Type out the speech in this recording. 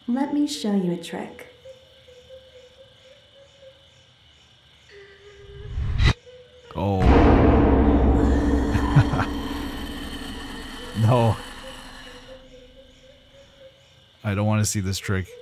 Let me show you a trick. Oh. No. I don't want to see this trick.